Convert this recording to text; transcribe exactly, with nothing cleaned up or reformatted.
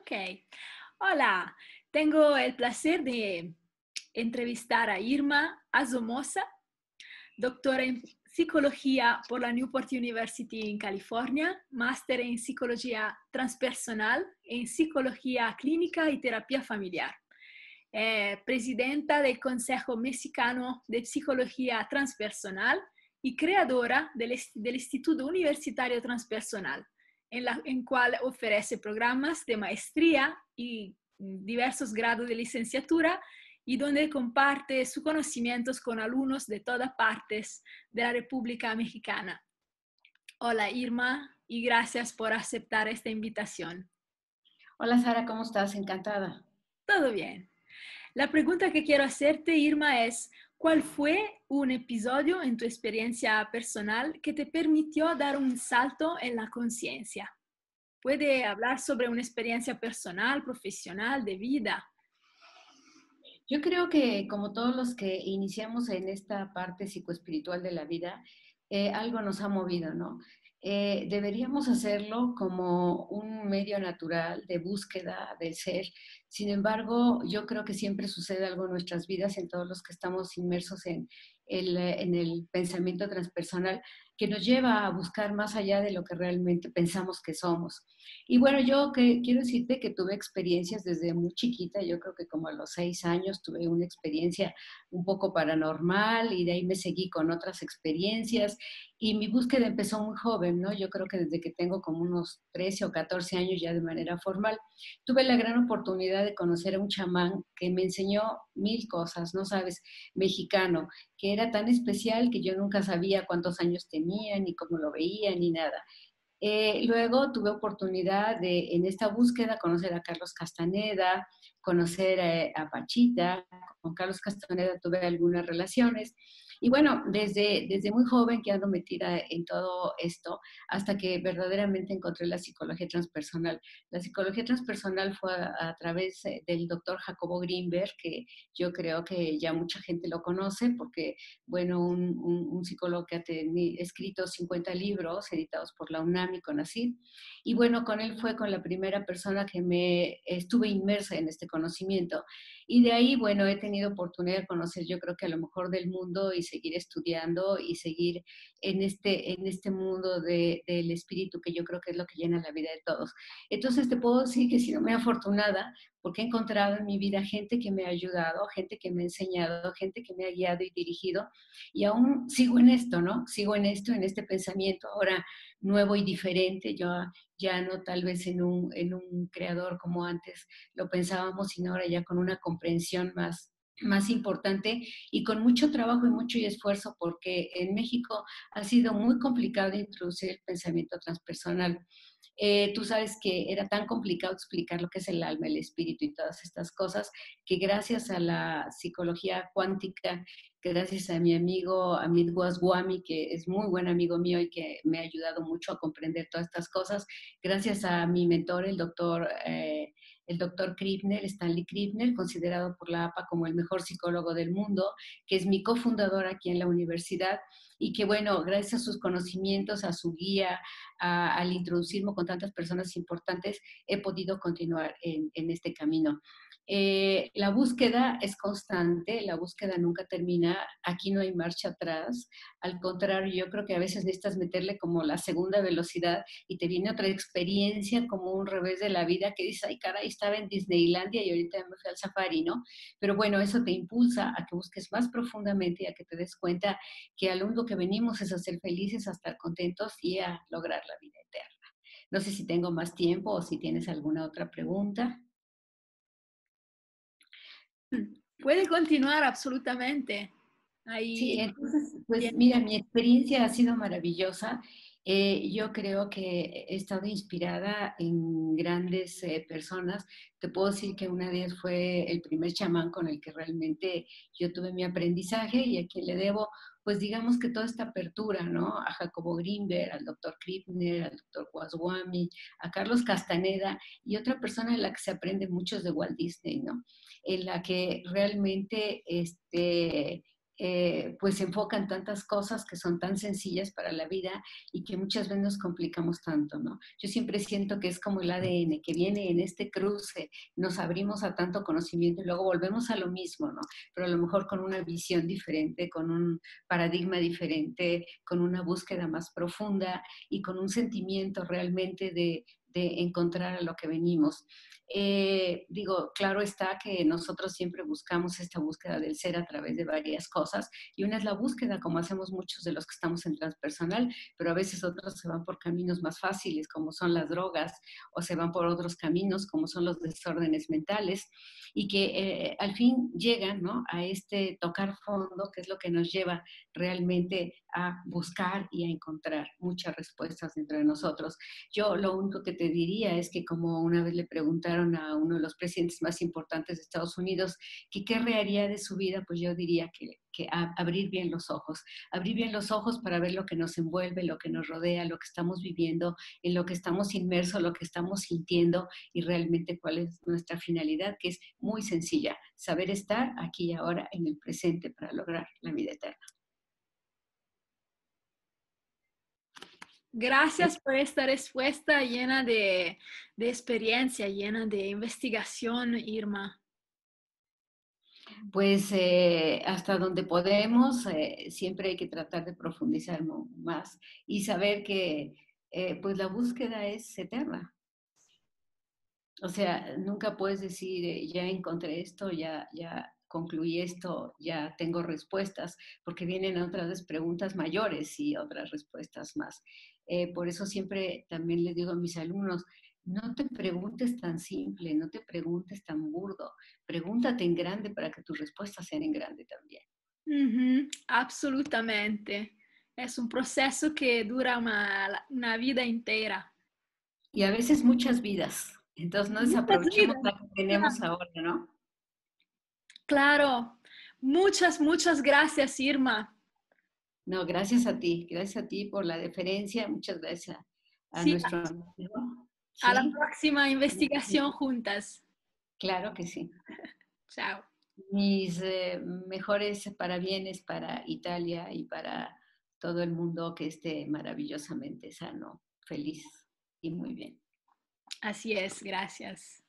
Ok. Hola, tengo el placer de entrevistar a Irma Azomosa, doctora en psicología por la Newport University en California, máster en psicología transpersonal, en psicología clínica y terapia familiar. Eh, presidenta del Consejo Mexicano de Psicología Transpersonal y creadora del, del Instituto Universitario Transpersonal, en la en cual ofrece programas de maestría y diversos grados de licenciatura y donde comparte sus conocimientos con alumnos de todas partes de la República Mexicana. Hola Irma y gracias por aceptar esta invitación. Hola Sara, ¿cómo estás? Encantada. Todo bien. La pregunta que quiero hacerte, Irma, es, ¿cuál fue un episodio en tu experiencia personal que te permitió dar un salto en la conciencia? ¿Puede hablar sobre una experiencia personal, profesional, de vida? Yo creo que como todos los que iniciamos en esta parte psicoespiritual de la vida, eh, algo nos ha movido, ¿no? Eh, deberíamos hacerlo como un medio natural de búsqueda del ser. Sin embargo, yo creo que siempre sucede algo en nuestras vidas, en todos los que estamos inmersos en el, en el pensamiento transpersonal, que nos lleva a buscar más allá de lo que realmente pensamos que somos. Y bueno, yo que, quiero decirte que tuve experiencias desde muy chiquita, yo creo que como a los seis años tuve una experiencia un poco paranormal y de ahí me seguí con otras experiencias y mi búsqueda empezó muy joven, ¿no? Yo creo que desde que tengo como unos trece o catorce años ya de manera formal, tuve la gran oportunidad de conocer a un chamán que me enseñó mil cosas, ¿no sabes? Mexicano, que era tan especial que yo nunca sabía cuántos años tenía, ni cómo lo veía, ni nada. Eh, luego tuve oportunidad de, en esta búsqueda, conocer a Carlos Castaneda, conocer eh, a Pachita. Con Carlos Castaneda tuve algunas relaciones. Y bueno, desde, desde muy joven que ando metida en todo esto, hasta que verdaderamente encontré la psicología transpersonal. La psicología transpersonal fue a, a través eh, del doctor Jacobo Greenberg, que yo creo que ya mucha gente lo conoce, porque, bueno, un, un, un psicólogo que ha tenido, escrito cincuenta libros editados por la UNAM y CONACYT. Y bueno, con él fue con la primera persona que me estuve inmersa en este conocimiento. Y de ahí, bueno, he tenido oportunidad de conocer, yo creo que a lo mejor del mundo y seguir estudiando y seguir en este, en este mundo de, del espíritu, que yo creo que es lo que llena la vida de todos. Entonces te puedo decir que he sido muy afortunada porque he encontrado en mi vida gente que me ha ayudado, gente que me ha enseñado, gente que me ha guiado y dirigido, y aún sigo en esto, ¿no? Sigo en esto, en este pensamiento ahora nuevo y diferente. Yo ya no tal vez en un, en un creador como antes lo pensábamos, sino ahora ya con una comprensión más más importante y con mucho trabajo y mucho esfuerzo, porque en México ha sido muy complicado introducir el pensamiento transpersonal. Eh, tú sabes que era tan complicado explicar lo que es el alma, el espíritu y todas estas cosas, que gracias a la psicología cuántica, gracias a mi amigo Amit Goswami, que es muy buen amigo mío y que me ha ayudado mucho a comprender todas estas cosas, gracias a mi mentor, el doctor, eh, el doctor Krippner, Stanley Krippner, considerado por la A P A como el mejor psicólogo del mundo, que es mi cofundador aquí en la universidad, y que bueno, gracias a sus conocimientos, a su guía, a, al introducirme con tantas personas importantes, he podido continuar en, en este camino. Eh, la búsqueda es constante, la búsqueda nunca termina, aquí no hay marcha atrás, al contrario, yo creo que a veces necesitas meterle como la segunda velocidad y te viene otra experiencia como un revés de la vida que dices, ay caray, estaba en Disneylandia y ahorita me fui al safari, ¿no? Pero bueno, eso te impulsa a que busques más profundamente y a que te des cuenta que al único que venimos es a ser felices, a estar contentos y a lograr la vida eterna. No sé si tengo más tiempo o si tienes alguna otra pregunta. Puede continuar absolutamente. Sí, Ahí entonces, pues tiene. mira, mi experiencia ha sido maravillosa. Eh, yo creo que he estado inspirada en grandes eh, personas. Te puedo decir que una de ellas fue el primer chamán con el que realmente yo tuve mi aprendizaje y a quien le debo, pues digamos que toda esta apertura, ¿no? A Jacobo Greenberg, al doctor Krippner, al doctor Goswami, a Carlos Castaneda y otra persona en la que se aprende mucho es de Walt Disney, ¿no? En la que realmente, este eh, pues se enfocan tantas cosas que son tan sencillas para la vida y que muchas veces nos complicamos tanto, ¿no? Yo siempre siento que es como el A D N, que viene en este cruce, nos abrimos a tanto conocimiento y luego volvemos a lo mismo, ¿no? Pero a lo mejor con una visión diferente, con un paradigma diferente, con una búsqueda más profunda y con un sentimiento realmente de, de encontrar a lo que venimos. Eh, digo, claro está que nosotros siempre buscamos esta búsqueda del ser a través de varias cosas y una es la búsqueda, como hacemos muchos de los que estamos en transpersonal, pero a veces otros se van por caminos más fáciles, como son las drogas, o se van por otros caminos, como son los desórdenes mentales, y que eh, al fin llegan, ¿no?, a este tocar fondo, que es lo que nos lleva realmente a buscar y a encontrar muchas respuestas dentro de nosotros. Yo lo único que te diría es que, como una vez le preguntaron a uno de los presidentes más importantes de Estados Unidos que qué reharía de su vida, pues yo diría que, que a, abrir bien los ojos, abrir bien los ojos para ver lo que nos envuelve, lo que nos rodea, lo que estamos viviendo, en lo que estamos inmersos, lo que estamos sintiendo y realmente cuál es nuestra finalidad, que es muy sencilla, saber estar aquí y ahora en el presente para lograr la vida eterna. Gracias por esta respuesta llena de, de experiencia, llena de investigación, Irma. Pues eh, hasta donde podemos, eh, siempre hay que tratar de profundizar más y saber que eh, pues la búsqueda es eterna. O sea, nunca puedes decir, eh, ya encontré esto, ya, ya concluí esto, ya tengo respuestas, porque vienen otras preguntas mayores y otras respuestas más. Eh, por eso siempre también les digo a mis alumnos, no te preguntes tan simple, no te preguntes tan burdo, pregúntate en grande para que tus respuestas sean en grande también. Uh-huh, absolutamente. Es un proceso que dura una, una vida entera. Y a veces muchas vidas. Entonces no Muchas desaprovechemos vidas. la que tenemos Claro. ahora, ¿no? Claro. Muchas, muchas gracias, Irma. No, gracias a ti, gracias a ti por la deferencia, muchas gracias a Sí, nuestro amigo. a la Sí, próxima investigación juntas. claro que sí. Chao. Mis eh, mejores parabienes para Italia y para todo el mundo, que esté maravillosamente sano, feliz y muy bien. Así es, gracias.